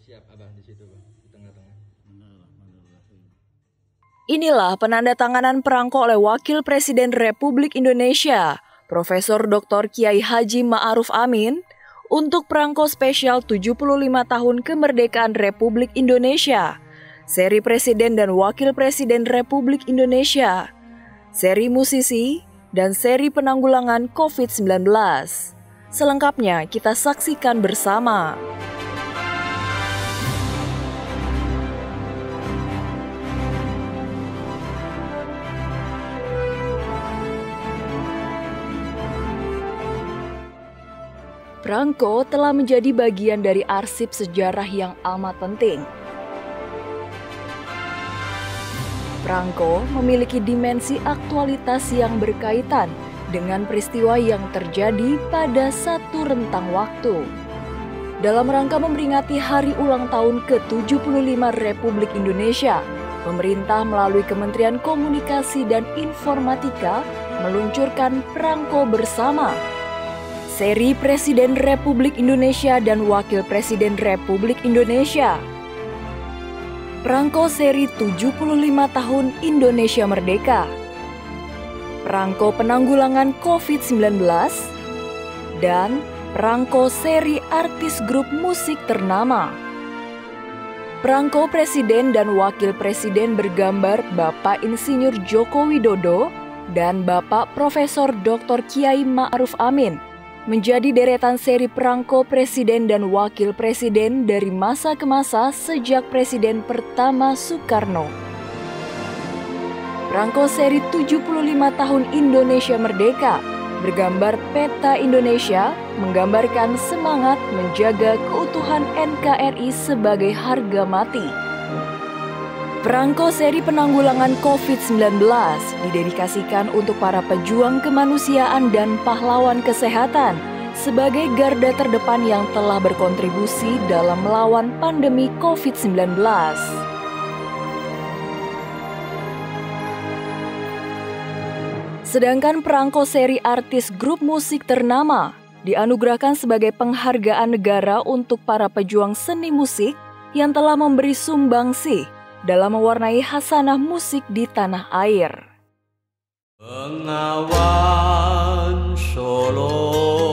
Siap abah di situ bang, di tengah-tengah. Inilah penandatanganan perangko oleh Wakil Presiden Republik Indonesia, Profesor Dr. Kiai Haji Ma'aruf Amin, untuk perangko spesial 75 tahun kemerdekaan Republik Indonesia, seri Presiden dan Wakil Presiden Republik Indonesia, seri musisi, dan seri penanggulangan COVID-19. Selengkapnya kita saksikan bersama. Perangko telah menjadi bagian dari arsip sejarah yang amat penting. Perangko memiliki dimensi aktualitas yang berkaitan dengan peristiwa yang terjadi pada satu rentang waktu. Dalam rangka memperingati hari ulang tahun ke-75 Republik Indonesia, pemerintah melalui Kementerian Komunikasi dan Informatika meluncurkan Perangko Bersama, seri Presiden Republik Indonesia dan Wakil Presiden Republik Indonesia. Perangko seri 75 tahun Indonesia Merdeka. Perangko penanggulangan COVID-19 dan perangko seri artis grup musik ternama. Perangko Presiden dan Wakil Presiden bergambar Bapak Insinyur Joko Widodo dan Bapak Profesor Dr. Kiai Ma'aruf Amin menjadi deretan seri perangko Presiden dan Wakil Presiden dari masa ke masa sejak Presiden pertama Soekarno. Perangko seri 75 tahun Indonesia Merdeka bergambar peta Indonesia menggambarkan semangat menjaga keutuhan NKRI sebagai harga mati. Perangko seri penanggulangan COVID-19 didedikasikan untuk para pejuang kemanusiaan dan pahlawan kesehatan sebagai garda terdepan yang telah berkontribusi dalam melawan pandemi COVID-19. Sedangkan perangko seri artis grup musik ternama dianugerahkan sebagai penghargaan negara untuk para pejuang seni musik yang telah memberi sumbangsih dalam mewarnai hasanah musik di tanah air. Bengawan Solo,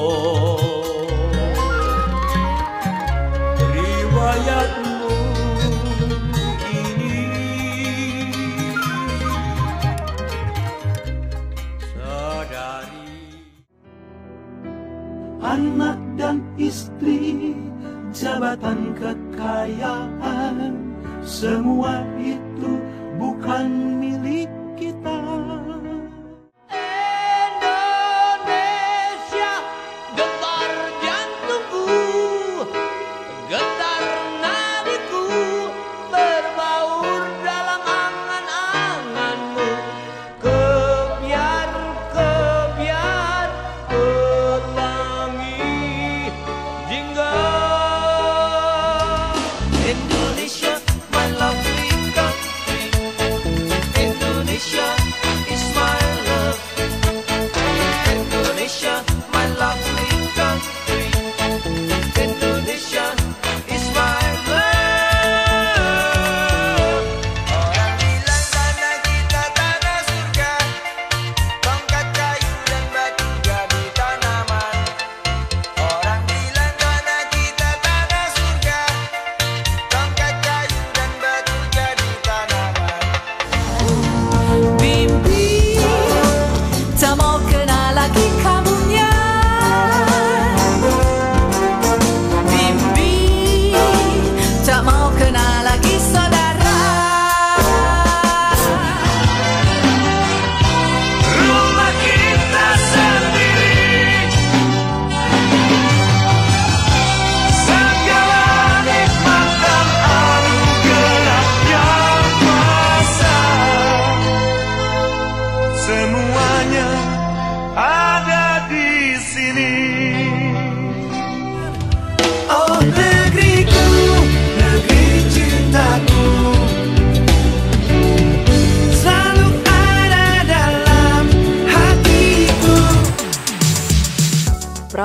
riwayatmu ini sadari. Anak dan istri, jabatan kekayaan, semua itu bukan milik kita. Indonesia, getar jantungku, getar nadiku, berbaur dalam angan-anganmu. Kebiar, pelangi jingga. Indonesia, my lovely country. Indonesia.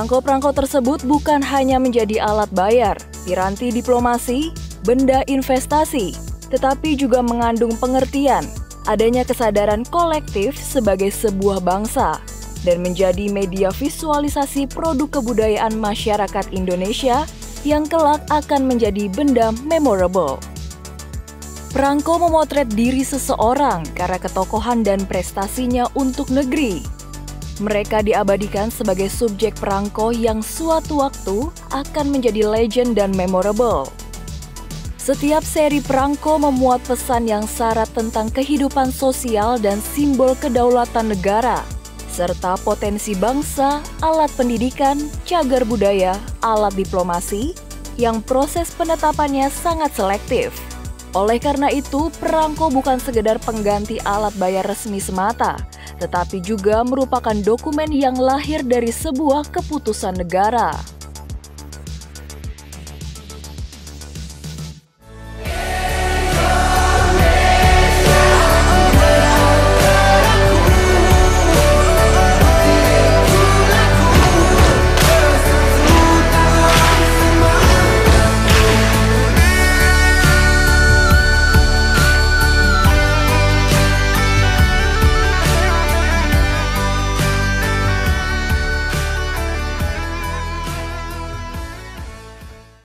Perangko-perangko tersebut bukan hanya menjadi alat bayar, piranti diplomasi, benda investasi, tetapi juga mengandung pengertian adanya kesadaran kolektif sebagai sebuah bangsa dan menjadi media visualisasi produk kebudayaan masyarakat Indonesia yang kelak akan menjadi benda memorable. Perangko memotret diri seseorang karena ketokohan dan prestasinya untuk negeri. Mereka diabadikan sebagai subjek perangko yang suatu waktu akan menjadi legend dan memorable. Setiap seri perangko memuat pesan yang syarat tentang kehidupan sosial dan simbol kedaulatan negara, serta potensi bangsa, alat pendidikan, cagar budaya, alat diplomasi, yang proses penetapannya sangat selektif. Oleh karena itu, perangko bukan sekedar pengganti alat bayar resmi semata, tetapi juga merupakan dokumen yang lahir dari sebuah keputusan negara.